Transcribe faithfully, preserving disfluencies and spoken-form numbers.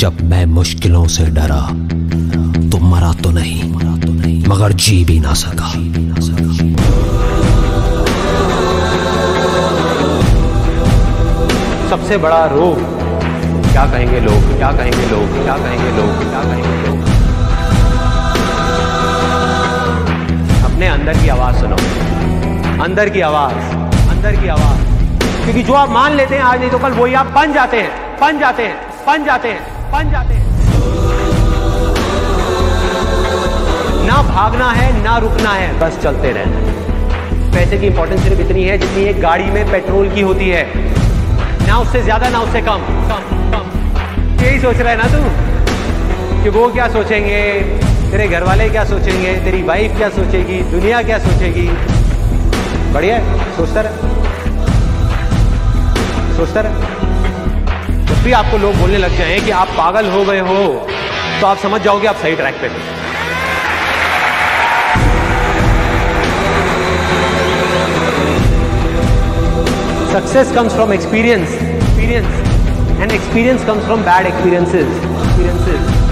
जब मैं मुश्किलों से डरा तो मरा तो नहीं मगर जी भी ना सका। सबसे बड़ा रोग क्या कहेंगे लोग, क्या कहेंगे लोग, क्या कहेंगे लोग, क्या कहेंगे लोग। अपने अंदर की आवाज सुनो, अंदर की आवाज, अंदर की आवाज। क्योंकि जो आप मान लेते हैं आज नहीं तो कल वही आप बन जाते हैं, बन जाते हैं, बन जाते हैं, बन जाते हैं। ना भागना है ना रुकना है, बस चलते रहना है। पैसे की इंपॉर्टेंस सिर्फ इतनी है जितनी एक गाड़ी में पेट्रोल की होती है, ना उससे ज्यादा ना उससे कम कम कम। यही सोच रहा है ना तू कि वो क्या सोचेंगे, तेरे घर वाले क्या सोचेंगे, तेरी वाइफ क्या सोचेगी, दुनिया क्या सोचेगी। बढ़िया सोचता रहे, सोचता रहे। जब भी आपको लोग बोलने लग जाएं कि आप पागल हो गए हो तो आप समझ जाओगे आप सही ट्रैक पे थे। Success comes from experience, experience, and experience comes from bad experiences, experiences.